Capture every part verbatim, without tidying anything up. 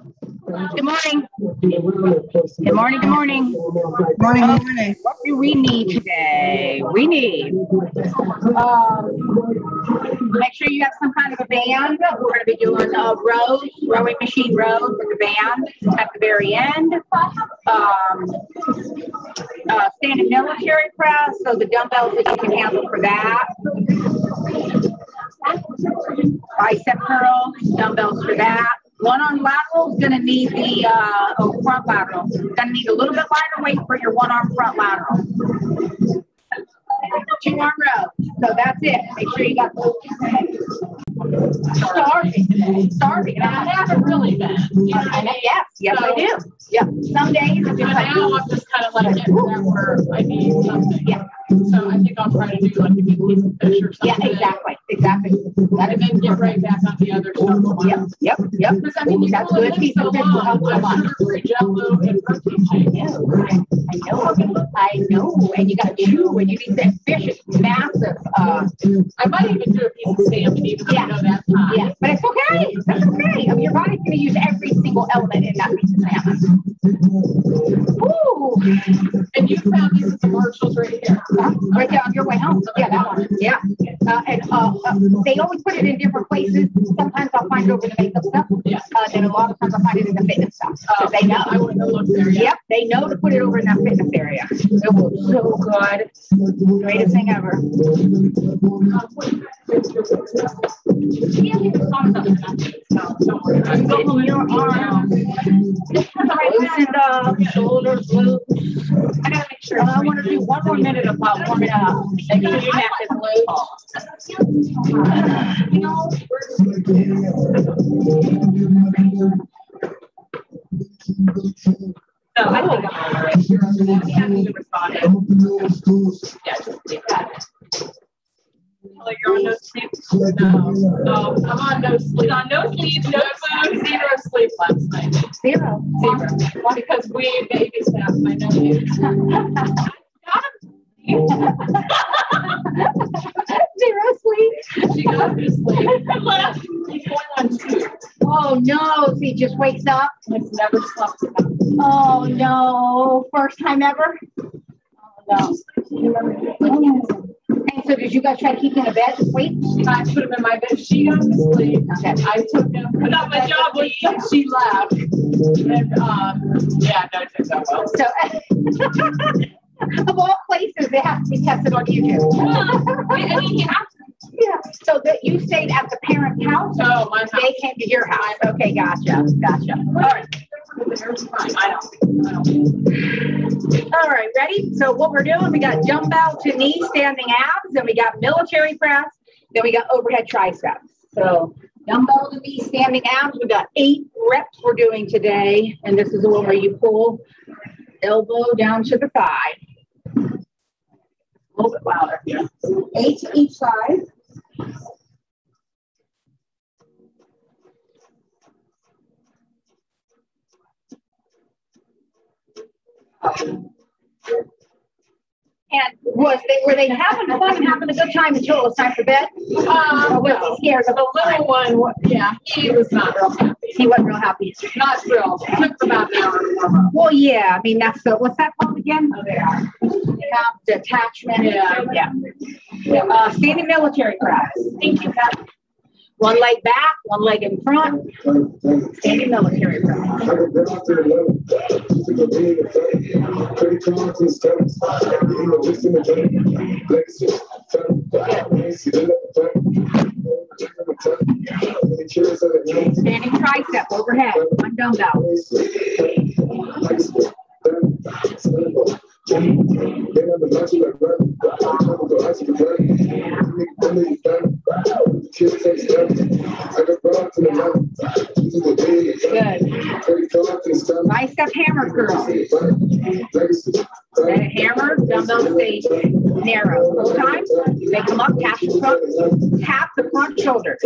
Good morning. Good morning, good morning. Good morning, Oh, morning. what do we need today? We need, um, make sure you have some kind of a band. We're going to be doing uh, rows, rowing machine rows with the band at the very end. Um, uh, standing military press, so the dumbbells that you can handle for that. Bicep curl, dumbbells for that. One on lateral is going to need the uh, oh, front lateral. Going to need a little bit lighter weight for your one arm front lateral. Two arm row. So that's it. Make sure you got those. Starving today. Starving. And I haven't really been. You know what I mean? Yes, yes, so, I do. Yep. Some days. But now I'm just kind of like getting there where I need something. Yeah. So I think I'll try to do like a good piece of fish or something. Yeah, exactly. Exactly. That and then get right back on the other stuff. Yep. Yep. Yep. Because I mean, that's good. Piece of fish will help a lot. Sugar-free Jell-O and protein shake. I know. I know. And you got to chew and you need that fish. It's massive. Uh, I might even do a piece of salmon, even though yeah. I know that's high. Yeah. But it's okay. That's okay. I mean, your body's going to use every single element in that piece of salmon. Ooh. And you found these commercials right here. Uh, right there on your way home. Yeah, that one. Yeah. Uh, and uh, uh, they always put it in different places. Sometimes I'll find it over the makeup stuff. Yeah. Uh, then a lot of times I'll find it in the fitness stuff. Because uh, they know. I wouldn't have looked there yet. Yep. They know to put it over in that fitness area. It was so good. Greatest thing ever. Your arm. Loosen up. Shoulders loose. I gotta make sure. Uh, I want to do one more minute of uh, warming up. Make sure your neck is loose. You know. No, I think I'm all right. Yeah, I need to respond. Yeah, just leave that. Like you're on no sleep? No. No, I'm on no sleep. On no sleep, no food, zero sleep last night. Zero. Zero. Well, because we babysat my nephew. Zero sleep. She got her sleep. He's going on two. Oh no, so he just wakes up. He's never slept enough. Oh no. First time ever? Oh no. And so did you guys try to keep him in bed to sleep? I put him in my bed. She got to sleep. Okay. I took him. But not my job was she left. And um, yeah, no, it didn't go well. So of all places, they have to be tested on YouTube. I mean, you have to. Yeah. So that you stayed at the parent's house? Oh, my house. They came to your house. Okay, gotcha. Gotcha. All right. I don't. I don't. All right, ready? So what we're doing, we got dumbbell to knee standing abs, then we got military press, then we got overhead triceps. So dumbbell to knee standing abs, we got eight reps we're doing today, and this is the one where you pull elbow down to the thigh. A little bit louder here. Eight to each side. And was they were they having fun and having a good time until it was time for bed? Um, or was no. he scared? The little one, yeah, he was not real happy. He wasn't real happy. Not thrilled. It took about an hour to warm up. Well, yeah, I mean that's the what's that called again? Oh, they are. Yeah, detachment. Yeah, yeah. yeah. Uh, standing military press. Thank you. One leg back, one leg in front. Standing military press. Standing tricep overhead, one dumbbell. Good. Bicep hammer curl. Then hammer, dumbbell stay narrow. Full time. They come up, tap the front, tap the front shoulder.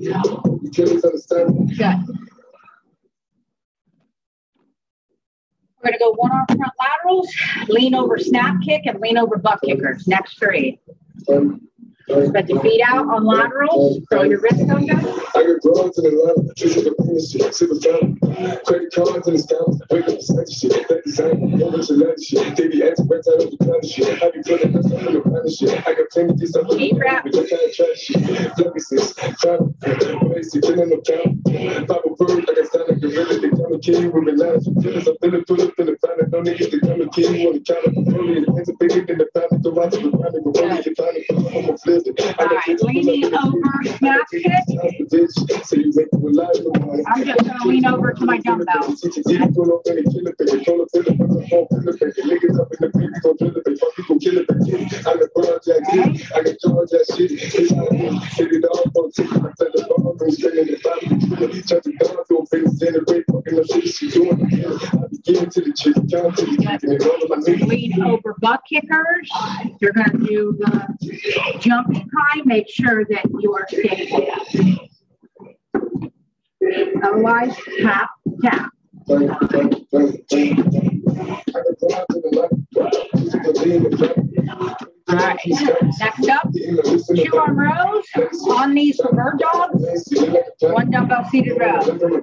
Good. We're going to go one arm front laterals, lean over snap kick, and lean over butt kickers. Next three. Spread your feet out on laterals. Throw your wrist down. I got drugs in the line. Trick the business shit. Silver time. Credit cards in the scouts. Wake up the sexy shit. That design. Over to leather shit. They be acting right out of the kind of shit. I be putting my son in the kind of shit. I got plenty of this up in the kind of trash shit. Legacies. Travel. Basic. Killing them count. Pop a bird. I got stand like a gorilla. They come and kill you with me. Last feelings. I'm feeling pull up in the planet. No niggas. They come and kill you on the counter. Early. It's bigger than the planet. The watch of the planet. The world is the planet. I'm a flip. All right, leaning over, snap kick. I'm just going to lean over to my dumbbells. Okay. Lean over butt kickers. You're going to do the jumping high. Make sure that you are staying. Otherwise, tap, tap. All right, next up, two arm rows on knees for bird dog, one dumbbell seated row.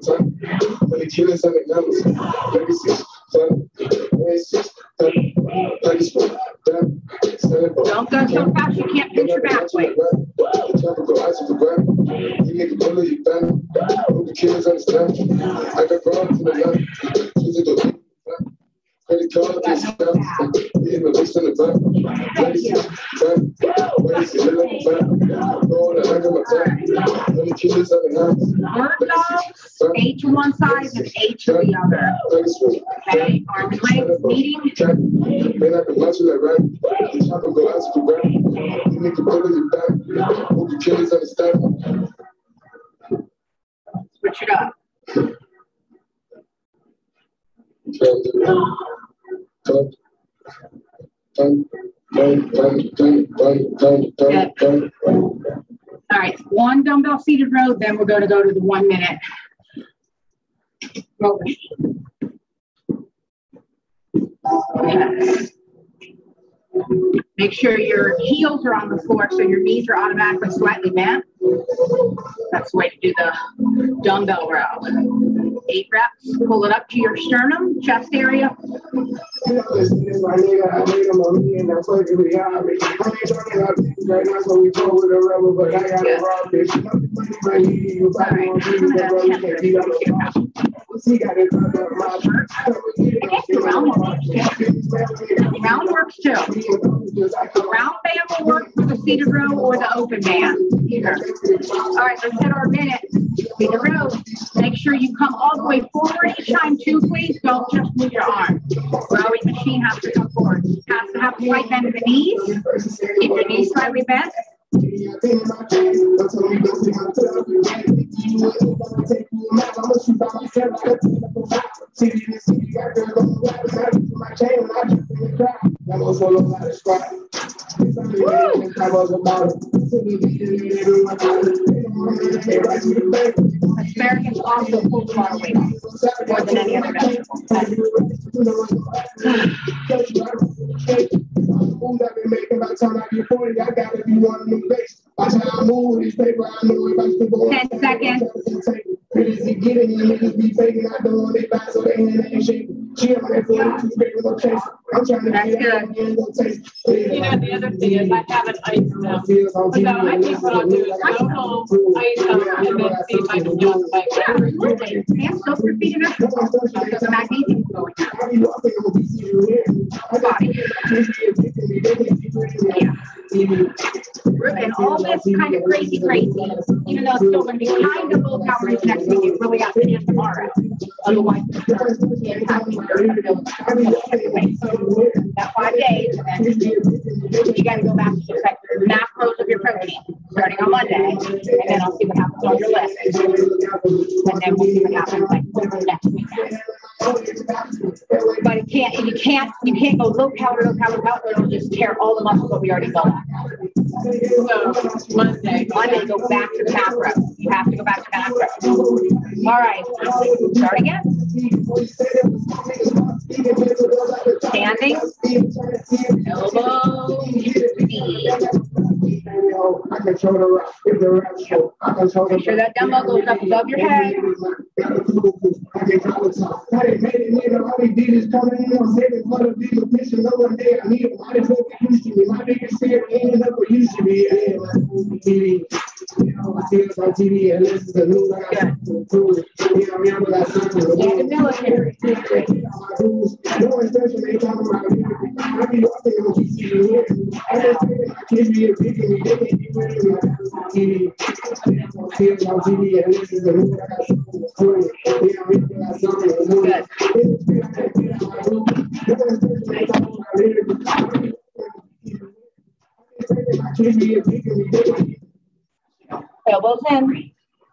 Don't go so fast you can't pinch your back weight. Credit card, this stuff, in the list in the back. Thank you. Bird dogs, eight to one side and eight to the other. Okay, arms, legs, meeting. Switch it up. Good. All right, one dumbbell seated row, then we're going to go to the one minute row machine. Okay. Make sure your heels are on the floor so your knees are automatically slightly bent. That's the way to do the dumbbell row. Eight reps. Pull it up to your sternum, chest area. Round works too. Round band will work for the seated row or the open band. Either. All right, let's hit our minute. Seated row. Make sure you come all the way forward each time too, please. Don't just move your arm. Rowing machine has to come forward. Has to have a slight bend in the knees. Keep your knees slightly bent. Asparagus also pulls a lot of weight more than any other vegetable. Ten seconds. That's good. You know, the other thing is I have an ice now. So I think what I'll do is go home, ice them, and then see if I can do it like that. Yeah, and soak your feet in it. Because the magnesium is going out. Body. Yeah. And all this kind of crazy, crazy, even though it's still going to be kind of low calories next week, you really have to do tomorrow. Otherwise, it's happening. That five days, and then you got to go back to check your macros of your protein starting on Monday, and then I'll see what happens on your list. And then we'll see what happens like next week. but it can't, you can't, you can't go low calorie, low calorie, low calorie, it'll just tear all the muscles that we already built up. So Monday. Monday, go back to the back reps. You have to go back to back reps. All right, start again. Standing, elbow, knee. Make sure that dumbbell goes up above your head. And the military. Elbows in.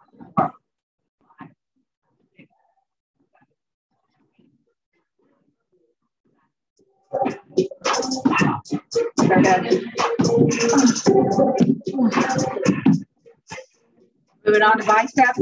Moving on to bicep.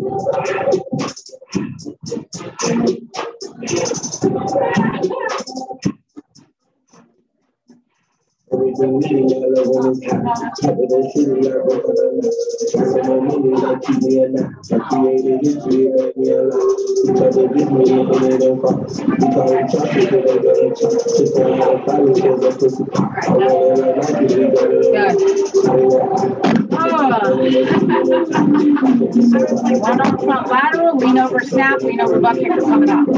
One arm front lateral, lean over snap, lean over butt kicker coming up.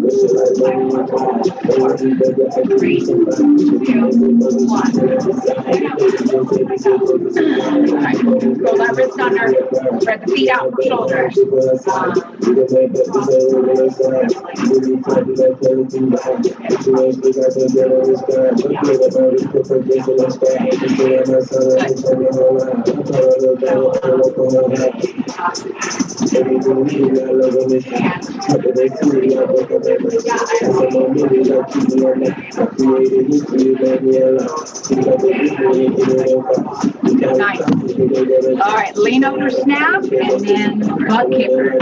Three, two, one. All right, roll that wrist under, spread the feet out for shoulders. Nice. All right, lean over snap and then butt kicker.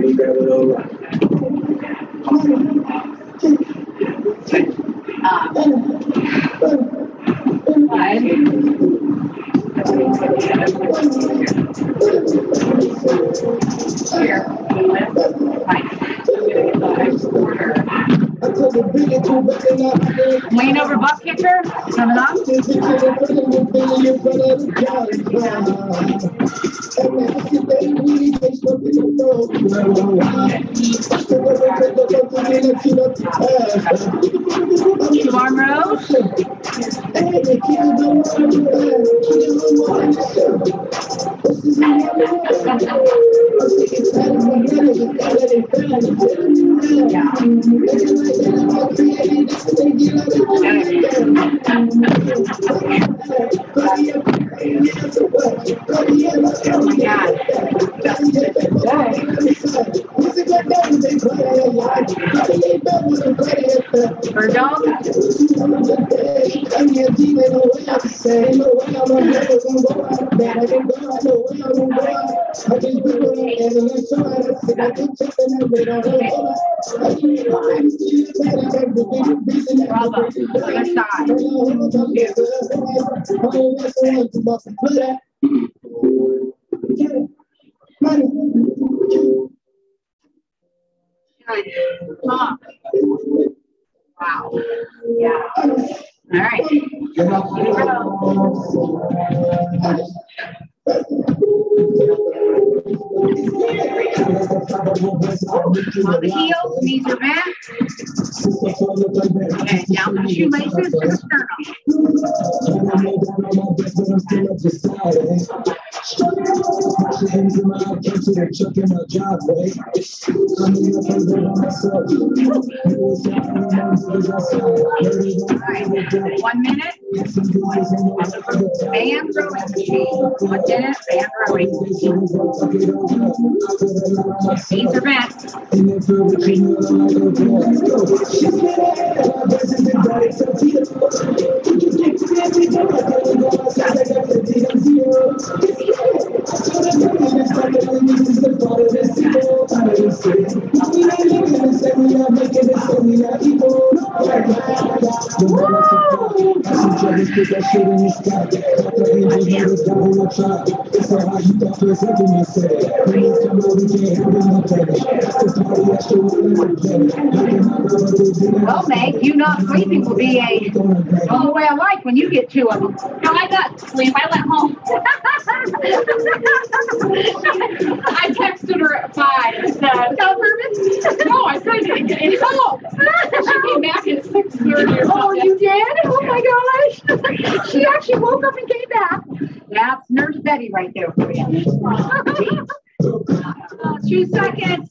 Um, five. Here. Lean over butt kicker. Coming up. Two arm rows. Yeah. Oh my God. Bird dog. Bravo. Other side. Huh. Wow. Yeah. All right. On the heels, knees are back. And down the shoelaces to the sternum. One minute. Band rowing machine. One minute. Band rowing. These are bent. Well, Meg, you not sleeping will be a whole way of life when you get two of them. No, I got sleep. I went home. I texted her at five and said, "No, no, I said it get home." She came back at six thirty. Oh, you did? Oh my gosh! She actually woke up and came back. That's Nurse Betty right there for you. uh, two seconds.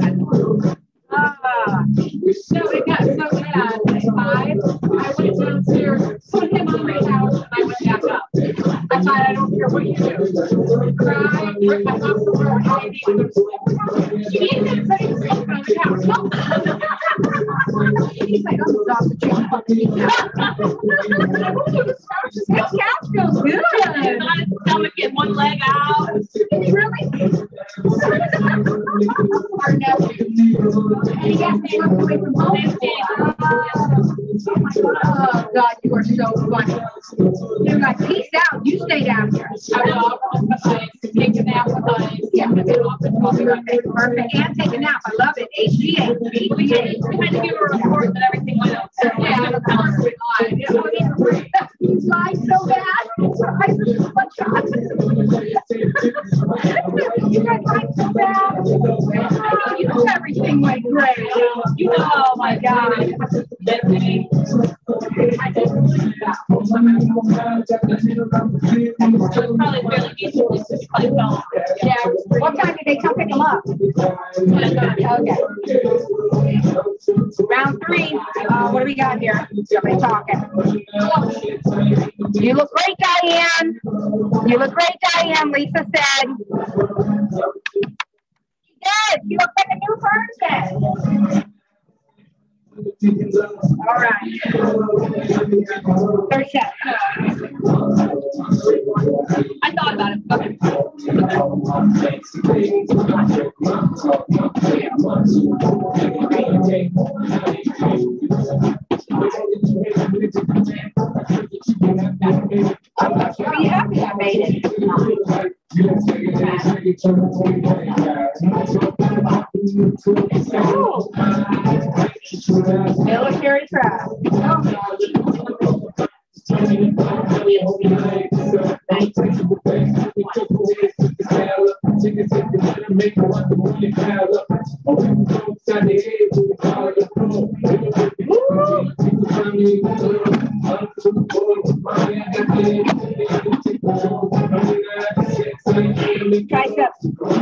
Ah. So it got so bad at five. I went downstairs, put him on my couch, and I went back up. I thought, I don't care what you do. Cry, rip my mouth to work, I need to go to sleep. She didn't even say sleep on the couch. He's like, I'm exhausted. That couch feels good. My stomach and one leg out. Really? Our nephew. And he got me away from home. Oh, God, you are so funny. You're like, peace out. You stay down here. I know. I take a nap with my yeah, get off and call me right back. Perfect. And take a nap. I love it. H G A. We had to give her a report that everything went out. Yeah, the course we lied. You lied so bad. I just one shot. You guys lied so bad. You know everything went great. You know, oh my God. I just probably fairly decently probably fell. Yeah. What time did they come pick them up? Okay. Round three. Uh, what do we got here? Somebody talking. You look great, Diane. You look great, Diane. Lisa said. She did. You look like a new person. All right. Third set. I thought about it. Okay. I'm pretty happy I made it. Oh. Military trap. Oh. Triceps.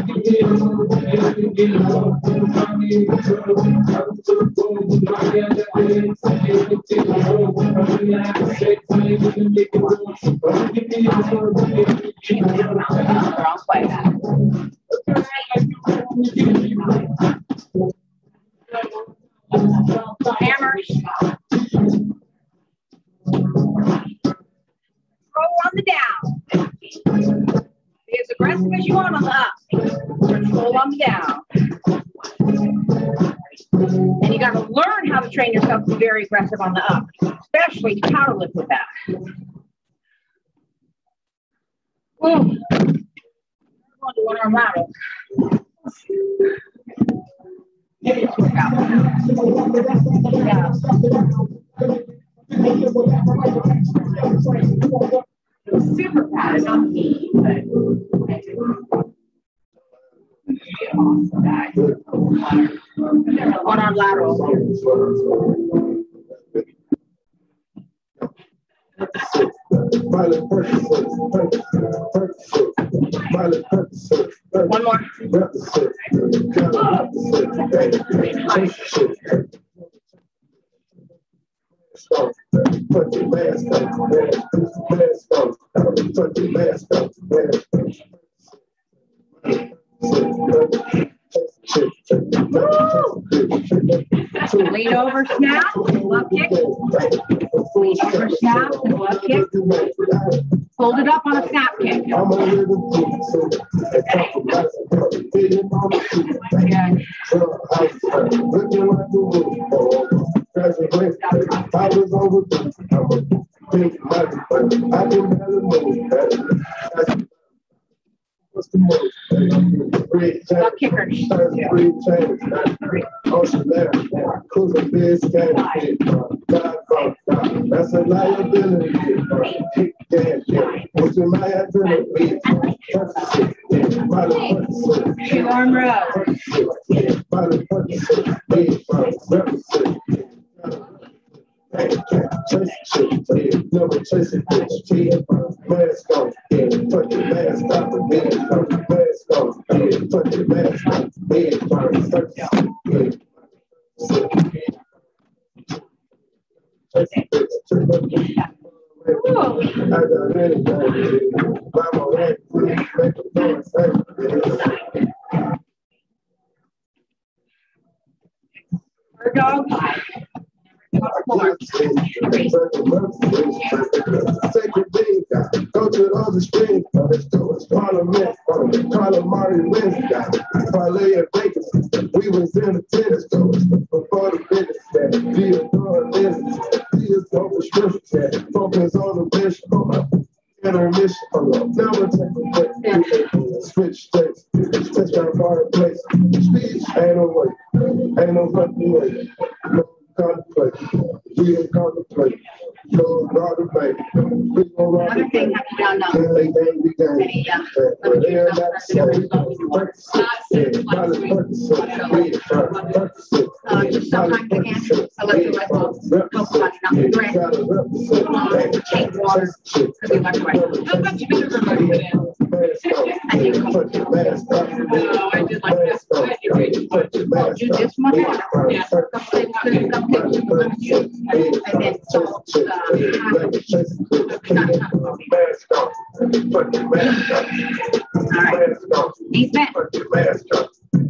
Hammers. Roll on the down. Be as aggressive as you want on the up. Roll on the down. And you got to learn how to train yourself to be very aggressive on the up, especially to power lift with that. Ooh. We're going to one arm lateral. Yeah. Super proud, not me, but I do. One arm lateral. One more. Put your mask on, mask on, put your mask on. Lean over, snap, love kick. Lean over, snap, love kick. Hold it up on a snap kick. What's the most? Love kicker. That's a liability. What's your liability? Two arm row. Chase shit, never chase it, bitch. Mask on, yeah, put your mask on, yeah, mask on, yeah, put your mask on, yeah, Bird dog. Take your big guy, go to the other stream, let's go, it's Parliament, Calamari wins, parlay and Vegas, we was in the tennis coach, before the business, deal doing business, deals over scripture, focus on the bitch, intermission, never take a break, switch states, touch down fireplace, speech, ain't no way, ain't no fucking way. Contemplate, we don't contemplate. No, not a bank. We don't rock Another thing that you don't know. They ain't we gang. But they're not so. Uh, just sometimes you can't. So let's do like well, not thread. Take water. Because you like right. How much vinegar do you put in? I think Put your mask on. No, I did like this. I did really put it. I'll do this one. Yeah. And then salt. Uh, Mask on. Put your mask on. all right. He's back. Put your mask on.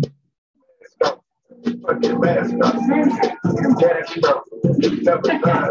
Put your mask on. Gas on. Never die.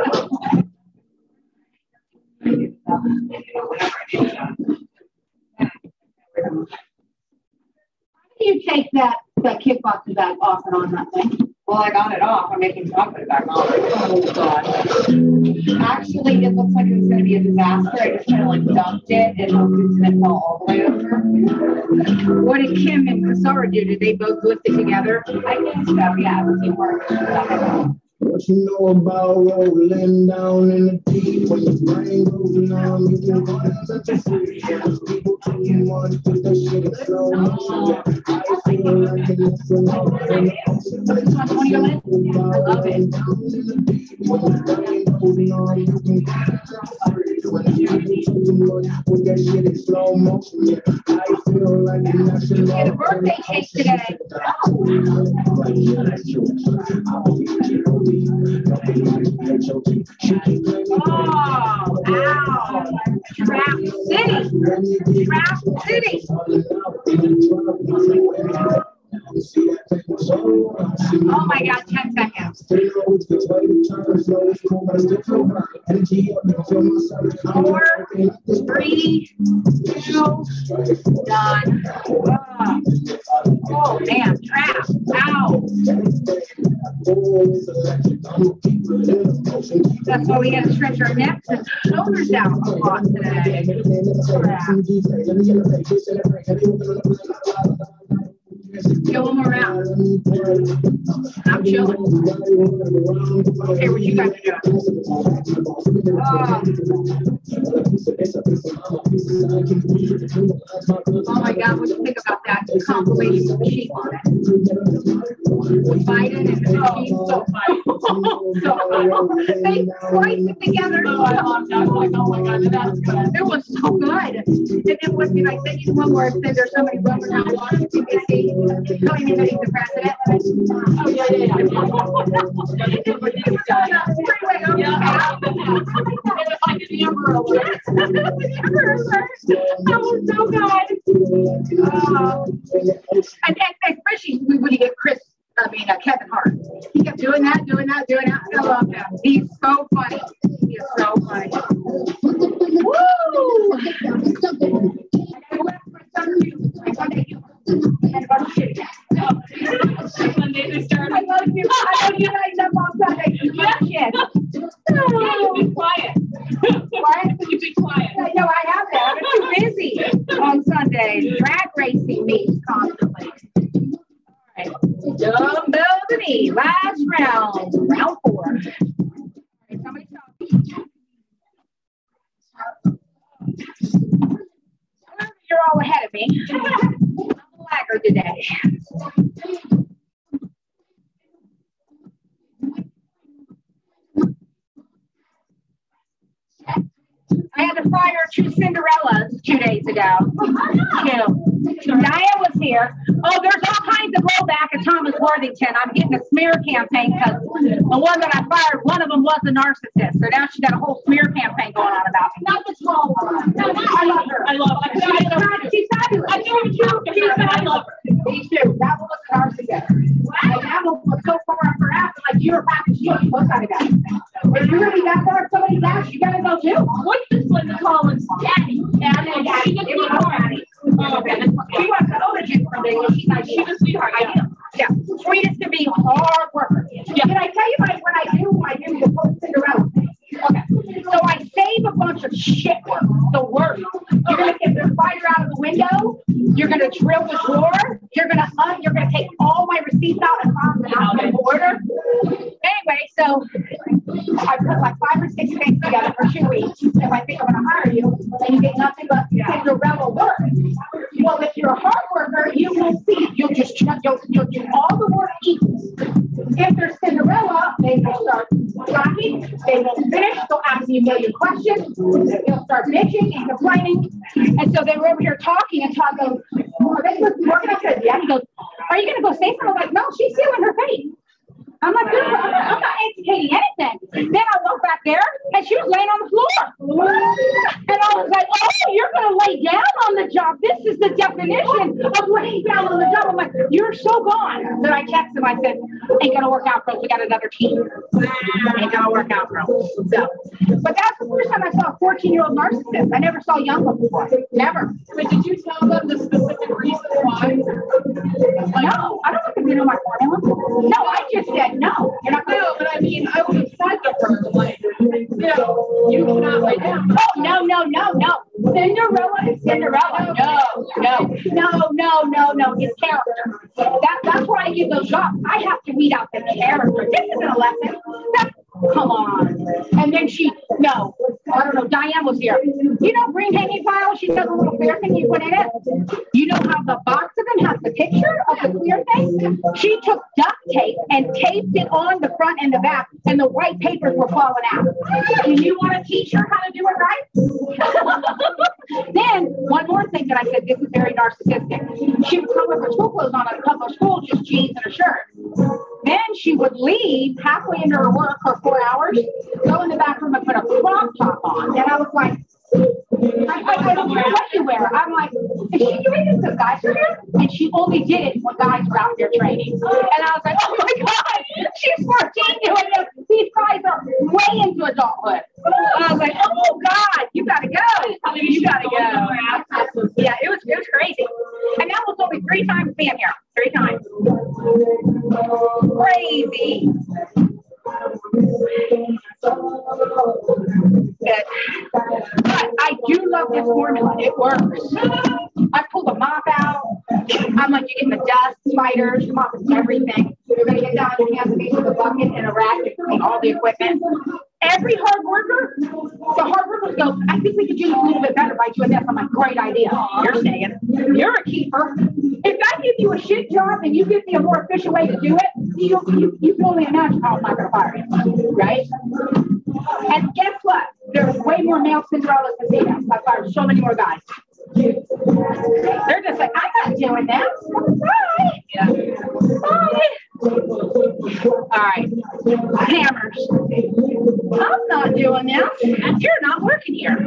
How do you take that, that kickboxing bag off and on that thing? Well, I got it off. I'm making chocolate back on. Oh, God. Actually, it looks like it's going to be a disaster. I just kind of like dumped it and hoped it's going to fall all the way over. What did Kim and Kasara do? Did they both lift it together? I think so, yeah. It was teamwork. What you know about rolling down in the deep? When your brain goes numb, you can go and touch your feet. People tell you want to put that shit in slow motion. I feel like it's a lot of fun. I love it. When your brain goes numb, you can go and touch your feet. When people tell you want to put that shit in slow motion. I feel like it's a lot Get a birthday cake today. Oh, ow. Trap City. Trap City. Oh my God, ten seconds. Four, three, two, done. Oh man, trap. Ow. That's why we got to stretch our necks and shoulders out a lot today. Go one more round. I'm chilling. Okay, what you got to do? Oh. Oh my God, what do you think about that compilation of the sheep on it? Biden and the sheep, so funny. So funny. They spliced it together. Oh, I love that. Like, oh my God, that's good. It was so good. And then when I sent you the one where it said there's so many brothers out in Washington, D C, telling me that he's the president. Oh, yeah, yeah, yeah. It was on the freeway over the house. It was like the Emperor alert. The Emperor alert. That was so good. Uh, and, and especially when you get Chris, I mean, uh, Kevin Hart. He kept doing that, doing that, doing that. I love him. He's so funny. He is so funny. Woo! I gotta go back for Sunday. Sunday, you. And about shit again. Sunday, they start. I love you. I love you guys up on Sunday. Yeah, shit. Yeah, you be quiet. What? You be quiet. I know I have that. I'm too busy on Sundays. Drag racing me constantly. All right. Dumbbell to knee. Last round. Round four. All right, somebody tell me. You're all ahead of me. I'm a lagger today. I had to fire two Cinderellas two days ago. Two. Diane was here. Oh, there's all kinds of blowback at Thomas Worthington. I'm getting a smear campaign because the one that I fired, one of them was a narcissist. So now she's got a whole smear campaign going on about me. Not the small one. No, I love her. I love her. She's, she's fabulous. I know you. She's I love her. Me too. That one was a narcissist. And that one was so far up her ass, like you're a package deal. What kind of guy? If you're really that far up somebody's ass, you gotta go too. What's this one called? Daddy. Daddy. Daddy. It was Daddy. Oh, okay. She wants to own a gym from me. She's like, she's a sweetheart. I do. Yeah. Sweetest to be hard worker. Yeah. Can I tell you like what I do? I do the whole Cinderella thing. Okay. So I save a bunch of shit work. The worst. You're gonna get the fire out of the window. You're gonna drill the drawer. You're gonna un- You're gonna take all my receipts out and put them out in order. Anyway, so I put like five or six things together for two weeks. If I think I'm gonna hire you, and you get nothing but Cinderella work. Well, if you're a hard worker, you will see. You'll just you'll, you'll do all the work equal. If they're Cinderella, they will start talking. They will finish. They'll ask me a million questions. They'll start bitching and complaining. And so they were over here talking, and Todd goes, "Oh, are they supposed to be working?" I said, "Yeah." He goes, "Are you going to go say something?" I'm like, "No, she's sealing her face." I'm like, I'm not, I'm not educating anything. Then I walked back there, and she was laying on the floor. And I was like, oh, you're going to lay down on the job. This is the definition of laying down on the job. I'm like, you're so gone. Then I texted him. I said, ain't going to work out, girls. We got another team. Ain't going to work out, girls. So, but that's the first time I saw a fourteen-year-old narcissist. I never saw young one before. Never. But did you tell them the specific reason why? Like, no, I don't want them to know my formula. No, I just said, no, you're not going to. But I mean, I would have said to her, like, you know, you cannot lay down. Oh, no, no, no, no. Cinderella is Cinderella. No, no, no, no, no, no. His character. That, that's why I give those jobs. I have to weed out the character. This isn't a lesson. That's, come on. And then she, no, I don't know, Diane was here. You know, green hanging file, she does a little clear thing you put in it. You know how the box of them has the picture of the clear thing? She took duct tape and taped it on the front and the back, and the white papers were falling out. Do you want to teach her how to do it right? Then, one more thing that I said, this is very narcissistic. She would come with her school clothes on at a couple of school, just jeans and a shirt. Then she would leave halfway into her work for four hours, go in the back room and put a crop top on. And I was like, I, I, I don't care what you wear. I'm like, is she doing this because guys are here? And she only did it when guys were out there training. And I was like, oh my God, she's fourteen doing this. These guys are way into adulthood. And I was like, oh God, you gotta go. You gotta go. Yeah, it was it was crazy. And that was only three times being here. Three times. Crazy. Good. But I do love this formula. It works. I pull the mop out. I'm like, you're getting the dust, spiders, mop everything. You're going to get down your hands and with a bucket and a rag to clean all the equipment. every hard worker, the hard workers go, I think we could do it a little bit better by doing this. I'm like, great idea. You're saying, you're a keeper. If I give you a shit job and you give me a more efficient way to do it, you, you, you can only imagine how I'm not going to fire you, right? And guess what? There's way more male Cinderellas than females. I fired so many more guys. They're just like, I'm not doing that. Bye. Yeah. Bye. All right. Hammers. I'm not doing that. You're not working here.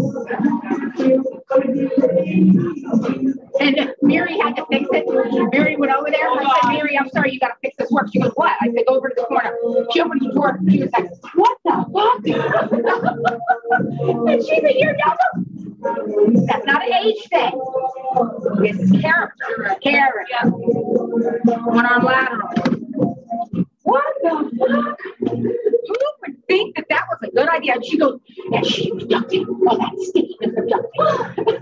And Mary had to fix it. Mary went over there. I said, Mary, I'm sorry, you got to fix this work. She goes, what? I said, go over to the corner. She opened the door. She was like, what the fuck? And she said, you're younger. That's not an age thing. It's character. Character. One arm lateral. What the fuck? Who would think that that was a good idea? And she goes, and she was ducting. Oh, that stickiness of ducting.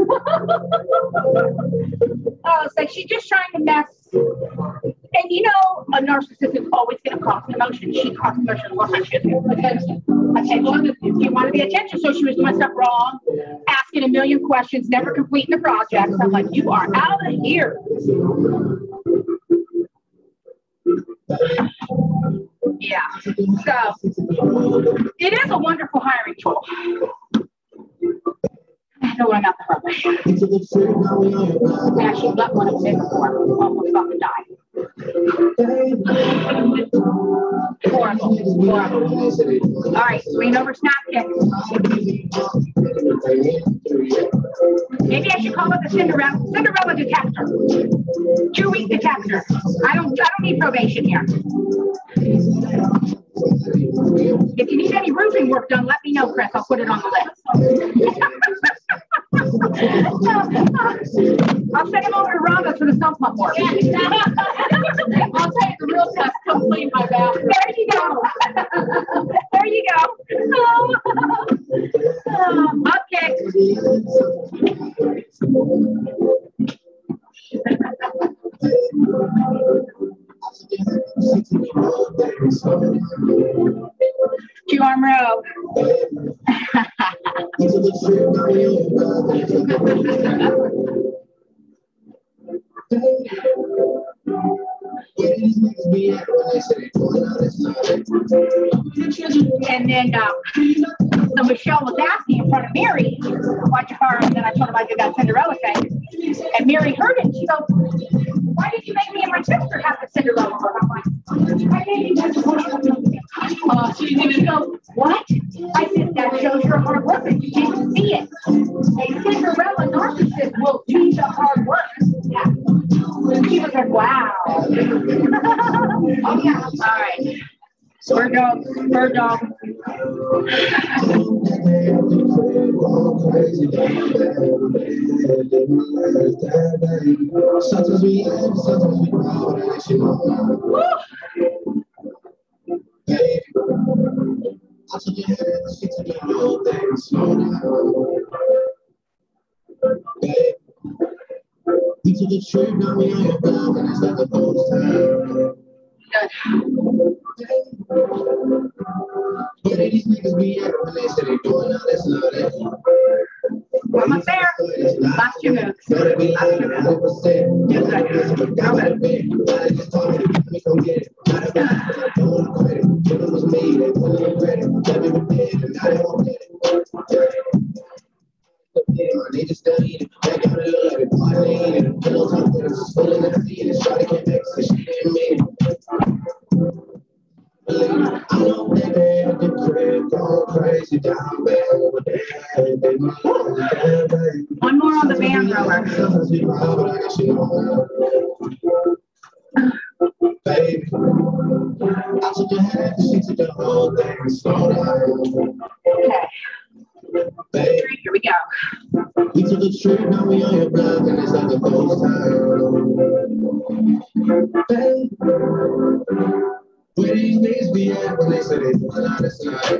Oh, it's like she's just trying to mess. And you know, a narcissist is always going to cost emotion. She costs emotion more than she does attention. Attention. You want to be attention, so she was doing stuff wrong, asking a million questions, never completing the project. So I'm like, you are out of here. Yeah. So it is a wonderful hiring tool. I know I'm not the hard way. I actually got one of them before. Almost fucking died. Horrible. Horrible. All right, swing over snap kick. Maybe I should call it the Cinderella Cinderella detector. Two week detector. I don't I don't need probation here. If you need any roofing work done, let me know, Chris. I'll put it on the list. I'll send him over to Rhonda for the sump pump work. I'll take the real stuff, come clean my bathroom. There you go. There you go. Okay. Two arm row. And then uh, so Michelle was asking in front of Mary, watch your fire, and then I told her I did that Cinderella thing. And Mary heard it. She goes, why did you make me and my sister have the Cinderella work? I'm like, I didn't uh, she goes, what? I said, that shows you're hard worker. You didn't see it. A Cinderella narcissist will do the hard work. Yeah. She was like, wow. Oh, yeah. All right. Bird dog, bird dog. We took a trip, now we on your block, and it's like the first time. Where did these niggas be at when they say they doing all this love that? Almost there. Last two moves. Last two moves. Just like they just study it. Back out of the I need it. Pillows up there, swollen in the feet, and shot it can't make it. She didn't mean it. I know that they at the crib going crazy down there. One more on the band rower. Baby, I took your hand, she took the whole thing. Slow down. Okay. Baby, here we go. We took a trip, now we on your block, and it's like the first time. Baby, where these niggas be at when they say they doing all this night?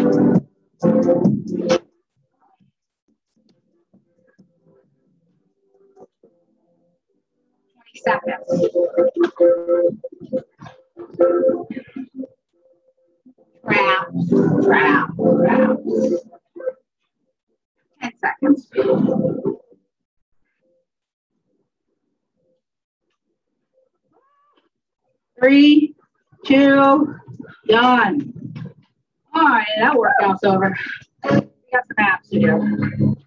Seconds. Traps, trap, trap. Ten seconds. Three, two, done. All right, that workout's over. We got some abs to do.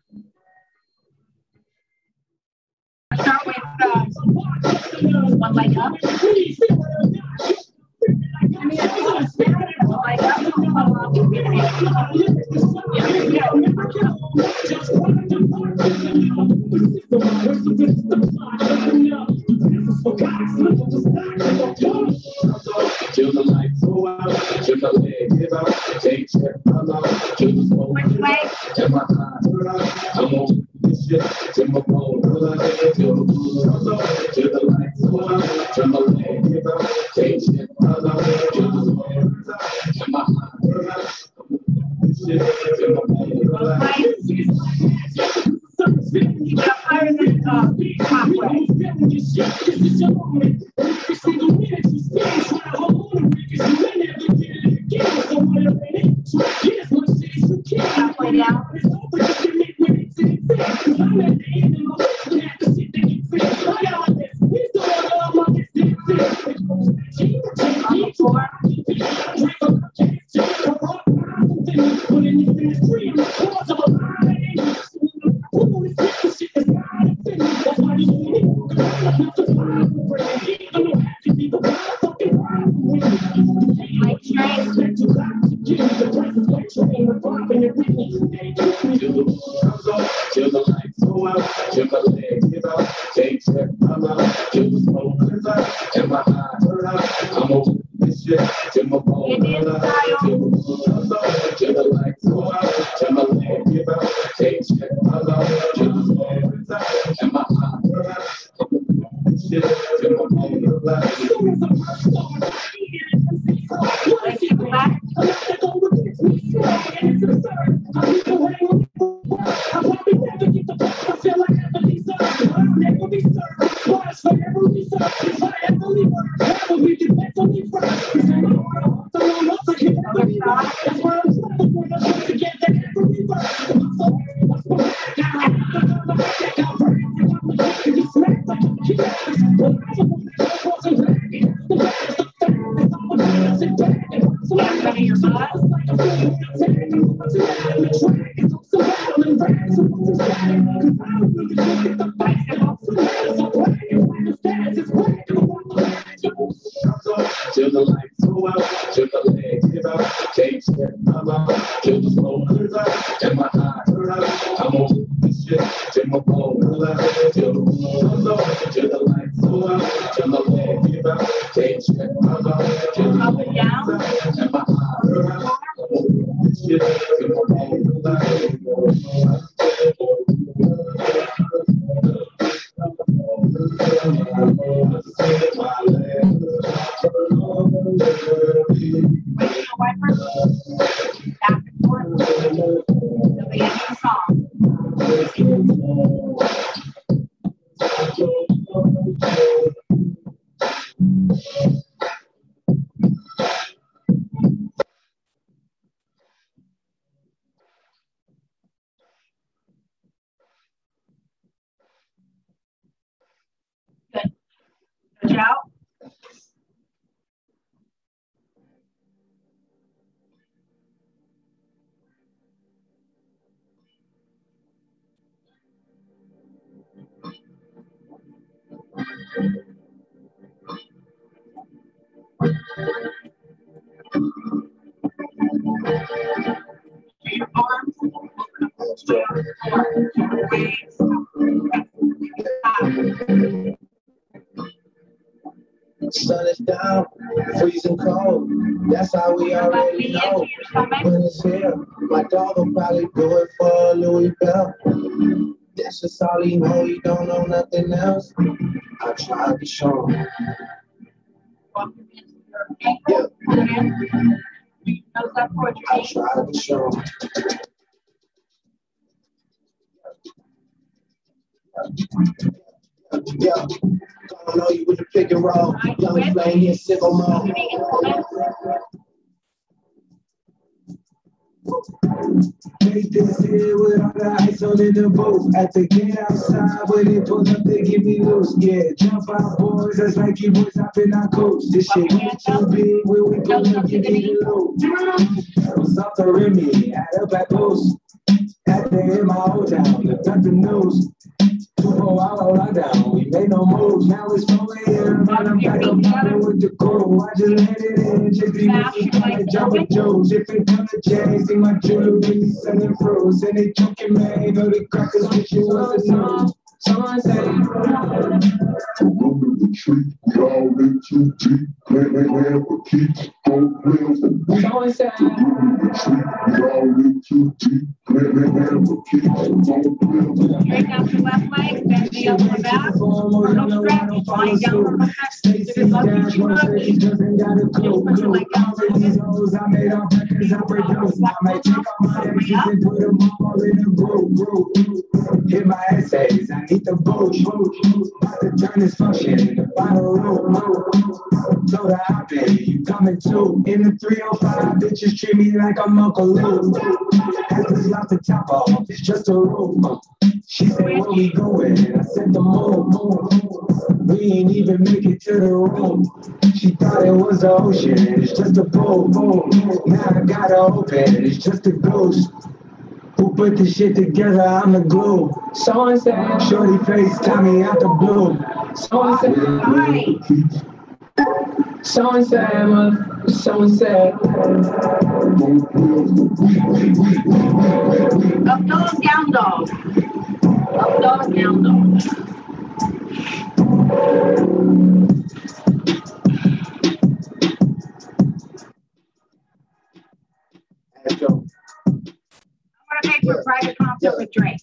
Start with uh, one leg up. I mean, one leg up. Till the lights go out, till the leg give out, take check, I'm out, till the smoke, till my eyes, I'm on this shit, till my bone, till the blues, till the lights go out, till my leg give out, take check, I'm out, till the smoke, till my eyes, this shit, till my bone, till the lights. You got higher than uh, halfway. Halfway down. On the floor. Like straight. Till the lights go out, till my legs give out, take check, I'm out, till the smoke clears out, till my eyes turn out, I'm over this shit, till my bone turn out, till the lights go out, till my legs give out, take check, I'm out, till the smoke clears out, till my eyes turn out, I'm over this shit, till my bone turn out. Like you go back. Your butt. Till the lights go out, till the legs give out, take check, I'm out, till the smoke clears out, till my eyes turn out, I'm over this shit, till my bone turn out, till the moon, till the lights go out, till the legs give out, take check, I'm out, till the Up and down. till my eyes turn out, I'm over this shit, till my bone turn out. Back and forth. Till the end of the song. Good. Stretch out. Your arms, open up the chair, waves, Sun is down, freezing cold. That's how we already know. When it's here, my dog will probably do it for Louis Bell. That's just all he know, he don't know nothing else. I tried to show him. walk your hands to your ankle, again. How's that poetry? I try to show. Yeah, I know you with the pick and roll. Young flame here, sickle mode. Make this here with all the ice on in the boat. At the gate outside, when they pull up, they give me loose. Yeah, jump out, boys. That's like you boys up in our coats. This shit way too big. When we pull up, give me the load. What's up the Remy? Add up at post. At the in my old town, the nothing knows. Oh, our lockdown, we made no moves. Now it's four A M and I'm back up popping with the cold. I just let it in, just be like Java Joe's. If it come to Jay, see my jewelry selling froze. And they joking, man, know the crackers wish you was a song. Someone say, Under the tree, we all in too deep. Plan, plan, plan for keeps. Don't wheels and weak. Someone say, Under the tree, we all in too deep. Plan, plan, plan for keeps. Don't wheels. Straight out your left leg, bend the other one back. Or no strap, you slide down from the back. If it's lucky, you run it. You put your leg down. I made all records, I break those. I might take all my exes and put them all in a row, row. Hit my essays, I need the boat, boat. About to turn this function in the final row, row. Told her I bet you coming too. In the three oh five, bitches treat me like I'm Uncle Lou. Had to slap the top off, it's just a rope. She said, where we going? I said, the move, move. We ain't even make it to the room. She thought it was the ocean, it's just a boat, boat. Now I gotta open, it's just a ghost. Who put this shit together? I'm the glue. Someone said, shorty face, Tommy out the blue. Someone said, Alright. someone said, someone said. Up dog, down dog. Up dog, down dog. Let's go. I'm gonna make for a private concert with Drake.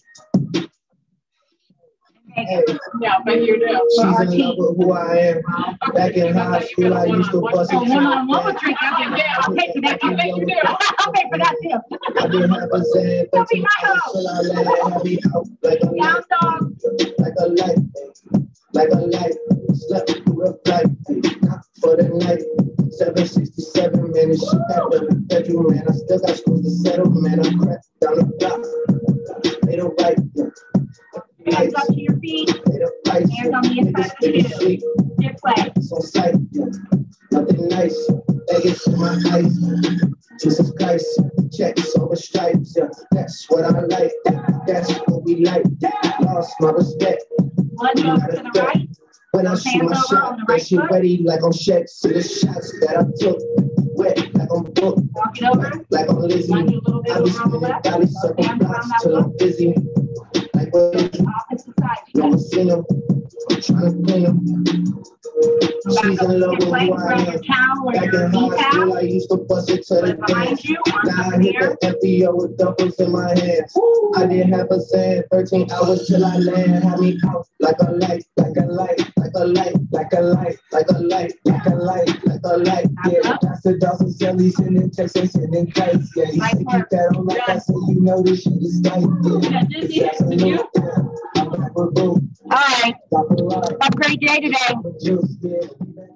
Hey, Yeah, but you do. she's in love with who I am. Back in high school, I used to bust Oh, it. one on one with Drake. I'll pay I'll pay for that too. I'll pay for that too. I didn't have a cent, Don't but be my hoe. till I let happy out like a Down light, dog. like a light, like a light. Slept through a flight, not for the night. seven sixty-seven, man, and shit back to the bedroom, man. I still got schools to settle, man. I cracked down the block. Made a right, Hands up to your feet. made a right. Hands on the inside of the shoe. Dip play. So sight, nothing nice. Vegas in my eyes. Jesus Christ, checks over stripes. Yeah, that's what I like. That's what we like. Lost my respect. One goes to the right. When I shoot my shot, that shit ready like I'm Shaq. See the shots that I took, wet like I'm booked, Walk it over. like I'm Lizzie. Line you a little bit I be over on the spinning left. valley circle Hands around blocks that till I'm loop. busy. Like what is you? Opposite side. Never seen them. I'm trying to clean them. She's Back up in to love your with legs who I around your am. towel or Back your in knee high school, pad. I used to bust it to the Put it behind dance. you. Arms Now up I in the hit air. the F B O with doubles in my hands. I didn't have a cent, thirteen hours till I land. Had me out like a light, like a light, like a light, like a light, like a light, like a light, like a light. Yeah, Pastor Dawson said he's sending texts, he's sending kites. Yeah, he said keep that on like I said, you know this shit is tight. Yeah, Did you? Did you? I'm back with Boo. All right. Got the rock. Have a great day today. Juice, yeah.